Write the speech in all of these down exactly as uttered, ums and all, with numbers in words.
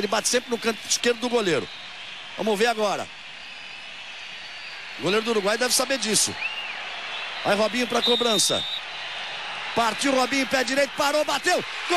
Ele bate sempre no canto esquerdo do goleiro. Vamos ver agora. O goleiro do Uruguai deve saber disso. Vai Robinho para cobrança. Partiu Robinho, pé direito, parou, bateu. Gol!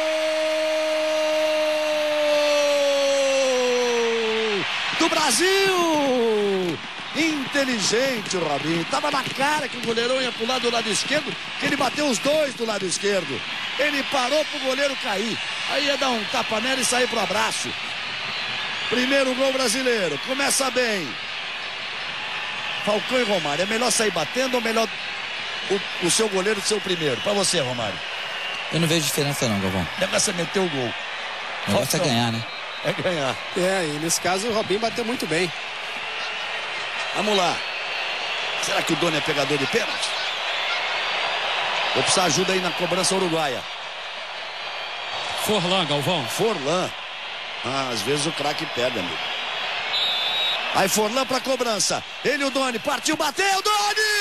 Do Brasil! Inteligente o Robinho. Tava na cara que o goleirão ia pro lado do lado esquerdo, que ele bateu os dois do lado esquerdo. Ele parou pro goleiro cair. Aí ia dar um tapa nela e sair pro abraço. Primeiro gol brasileiro. Começa bem. Falcão e Romário. É melhor sair batendo ou melhor o, o seu goleiro ser o primeiro? Pra você, Romário. Eu não vejo diferença não, Galvão. O negócio é meter o gol. O negócio é ganhar, né? É ganhar. É, e nesse caso o Robinho bateu muito bem. Vamos lá. Será que o Doni é pegador de pênalti? Vou precisar de ajuda aí na cobrança uruguaia. Forlan, Galvão. Forlan. Ah, às vezes o craque pega, amigo. Aí Forlan pra cobrança. Ele e o Doni. Partiu, bateu, Doni!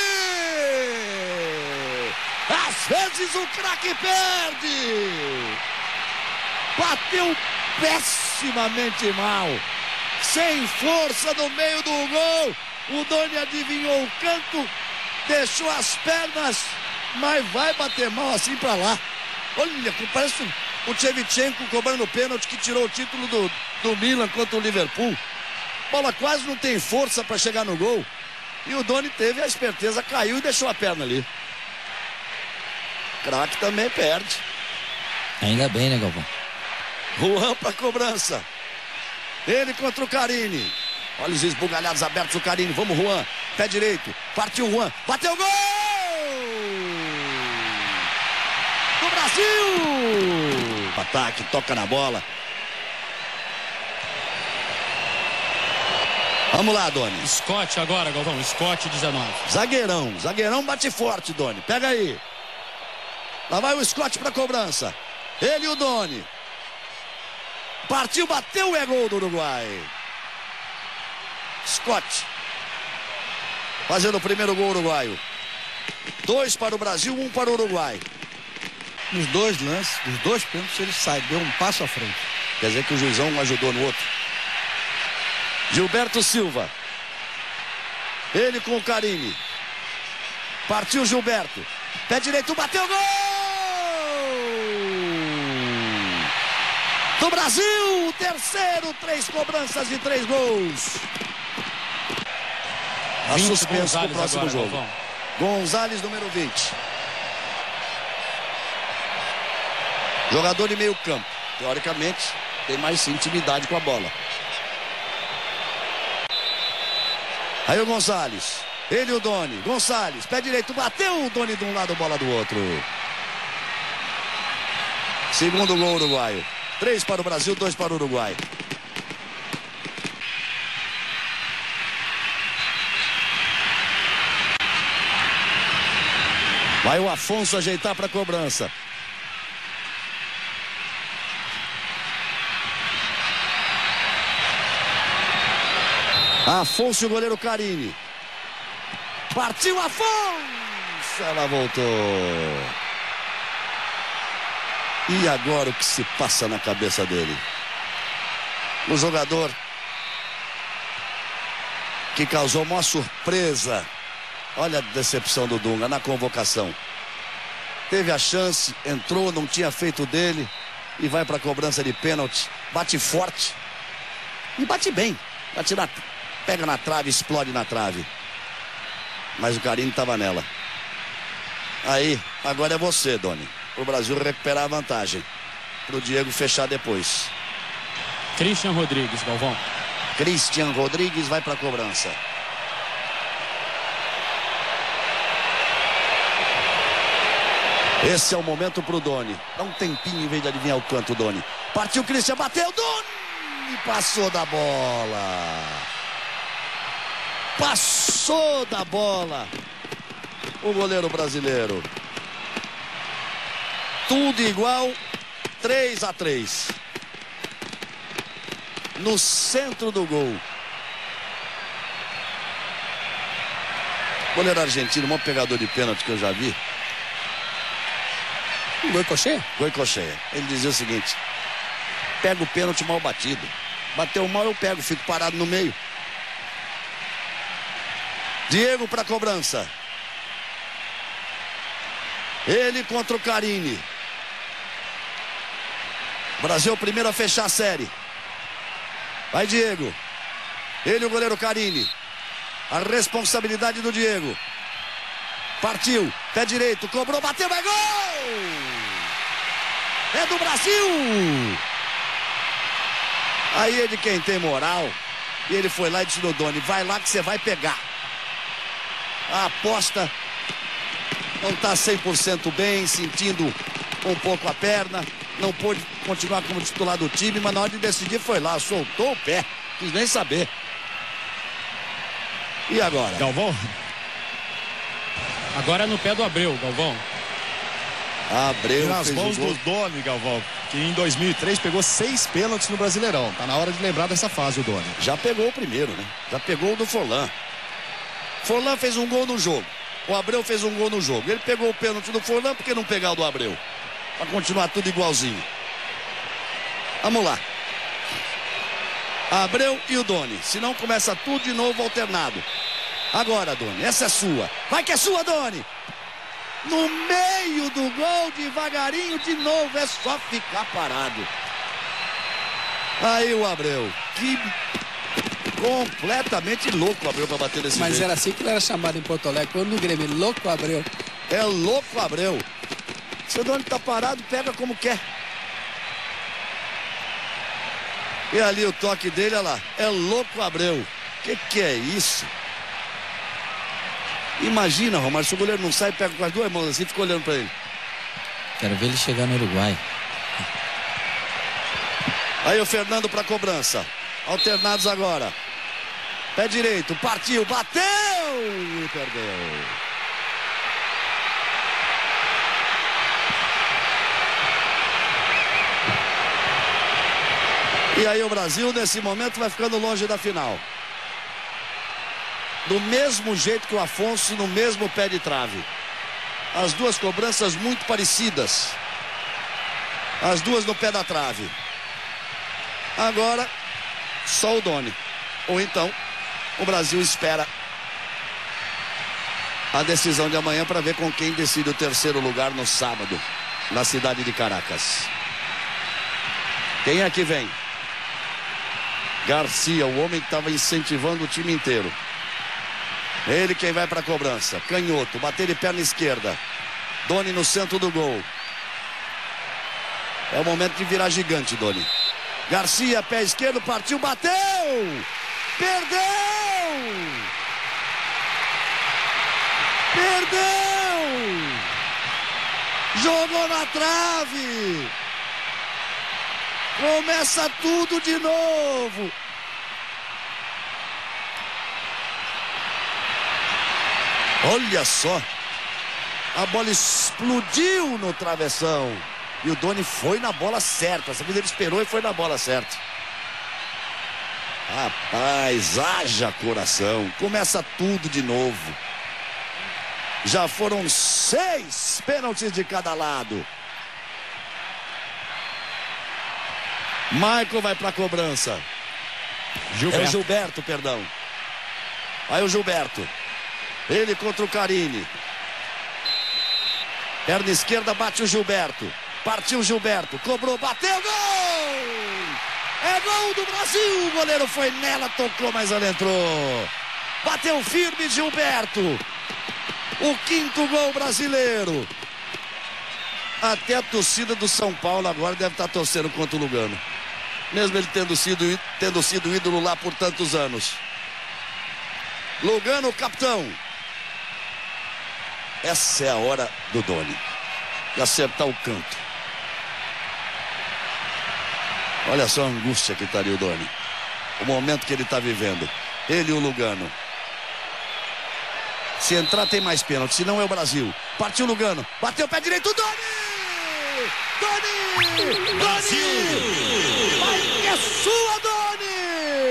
Às vezes o craque perde. Bateu pessimamente mal. Sem força no meio do gol. O Doni adivinhou o canto. Deixou as pernas. Mas vai bater mal assim pra lá. Olha, parece o Shevchenko cobrando o pênalti que tirou o título do, do Milan contra o Liverpool. Bola quase não tem força para chegar no gol. E o Doni teve a esperteza, caiu e deixou a perna ali. Craque também perde. Ainda bem, né, Galvão? Juan para cobrança. Ele contra o Carine. Olha os esbugalhados abertos do Carine. Vamos, Juan. Pé direito. Partiu Juan. Bateu o gol! Do Brasil! Ataque, toca na bola. Vamos lá, Doni. Scott agora, Galvão. Scott dezenove. Zagueirão. Zagueirão bate forte, Doni. Pega aí. Lá vai o Scott para cobrança. Ele e o Doni. Partiu, bateu, é gol do Uruguai. Scott. Fazendo o primeiro gol uruguaio. Dois para o Brasil, um para o Uruguai. Nos dois lances, dos dois pênaltis, ele sai, deu um passo à frente. Quer dizer que o juizão ajudou no outro. Gilberto Silva. Ele com o Carine. Partiu Gilberto. Pé direito, bateu, gol! Do Brasil, terceiro, três cobranças e três gols. A suspenso pro próximo agora, jogo. Galvão. Gonzalez, número vinte. Jogador de meio campo. Teoricamente, tem mais intimidade com a bola. Aí o Gonzalez. Ele e o Doni. Gonzalez, pé direito, bateu o Doni de um lado, bola do outro. Segundo gol uruguaio. Três para o Brasil, dois para o Uruguai. Vai o Afonso ajeitar para a cobrança. Afonso e o goleiro Carine. Partiu Afonso. Ela voltou. E agora o que se passa na cabeça dele? O jogador que causou uma surpresa. Olha a decepção do Dunga na convocação. Teve a chance, entrou, não tinha feito dele e vai para a cobrança de pênalti. Bate forte e bate bem. Bate na, pega na trave, explode na trave. Mas o Carine estava nela. Aí, agora é você, Doni. Para o Brasil recuperar a vantagem. Para o Diego fechar depois. Christian Rodrigues, Galvão. Christian Rodrigues vai para a cobrança. Esse é o momento para o Doni. Dá um tempinho em vez de adivinhar o canto, Doni. Partiu Christian, bateu, Doni! Passou da bola. Passou da bola. O goleiro brasileiro. Tudo igual. três a três. No centro do gol. Goleiro argentino, o maior pegador de pênalti que eu já vi. Goicoechea? Goicoechea. Ele dizia o seguinte: pega o pênalti mal batido. Bateu mal, eu pego, fico parado no meio. Diego para cobrança. Ele contra o Carine. Brasil primeiro a fechar a série. Vai Diego. Ele, o goleiro Carine. A responsabilidade do Diego. Partiu, pé direito, cobrou, bateu, é gol! É do Brasil! Aí é de quem tem moral. E ele foi lá e disse no Doni, vai lá que você vai pegar. A aposta não está cem por cento bem, sentindo um pouco a perna. Não pôde continuar como titular do time, mas na hora de decidir foi lá, soltou o pé. Quis nem saber. E agora? Galvão? Agora é no pé do Abreu, Galvão. Abreu nas fez mãos o gol. do Doni, Galvão, que em dois mil e três pegou seis pênaltis no Brasileirão. Tá na hora de lembrar dessa fase o Doni. Já pegou o primeiro, né? Já pegou o do Forlan. Forlan fez um gol no jogo. O Abreu fez um gol no jogo. Ele pegou o pênalti do Forlan, por que não pegar o do Abreu? Pra continuar tudo igualzinho. Vamos lá. Abreu e o Doni. Senão começa tudo de novo alternado. Agora, Doni, essa é sua. Vai que é sua, Doni. No meio do gol, devagarinho de novo. É só ficar parado. Aí o Abreu. Que completamente louco o Abreu pra bater desse Mas jeito. era assim que ele era chamado em Porto Alegre, quando no Grêmio, louco Abreu. É louco o Abreu. Se o Doni tá parado, pega como quer. E ali o toque dele, olha lá. É louco o Abreu. Que que é isso? Imagina, Romário, se o goleiro não sai, pega com as duas mãos assim e fica olhando pra ele. Quero ver ele chegar no Uruguai. Aí o Fernando pra cobrança. Alternados agora. Pé direito, partiu, bateu e perdeu. E aí o Brasil, nesse momento, vai ficando longe da final. Do mesmo jeito que o Afonso, no mesmo pé de trave. As duas cobranças muito parecidas. As duas no pé da trave. Agora, só o Doni. Ou então, o Brasil espera a decisão de amanhã para ver com quem decide o terceiro lugar no sábado, na cidade de Caracas. Quem é que vem? Garcia, o homem que estava incentivando o time inteiro. Ele quem vai para a cobrança. Canhoto, bater de perna esquerda. Doni no centro do gol. É o momento de virar gigante, Doni. Garcia, pé esquerdo, partiu, bateu! Perdeu! Perdeu! Jogou na trave! Começa tudo de novo! Olha só! A bola explodiu no travessão. E o Doni foi na bola certa. Essa vez ele esperou e foi na bola certa. Rapaz, haja coração. Começa tudo de novo. Já foram seis pênaltis de cada lado. Michael vai para a cobrança. Gilberto. É o Gilberto, perdão. Aí o Gilberto. Ele contra o Carine. Perna esquerda, bate o Gilberto. Partiu o Gilberto, cobrou, bateu, gol! É gol do Brasil! O goleiro foi nela, tocou, mas ela entrou. Bateu firme Gilberto. O quinto gol brasileiro. Até a torcida do São Paulo agora deve estar torcendo contra o Lugano. Mesmo ele tendo sido, tendo sido ídolo lá por tantos anos. Lugano, capitão. Essa é a hora do Doni. De acertar o canto. Olha só a angústia que estaria o Doni. O momento que ele está vivendo. Ele e o Lugano. Se entrar tem mais pênalti, se não é o Brasil. Partiu o Lugano, bateu o pé direito, Doni! Doni! Brasil! Doni! Vai que é sua, Doni!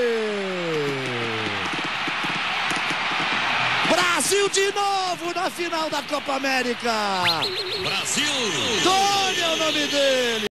Brasil de novo na final da Copa América! Brasil! Doni é o nome dele!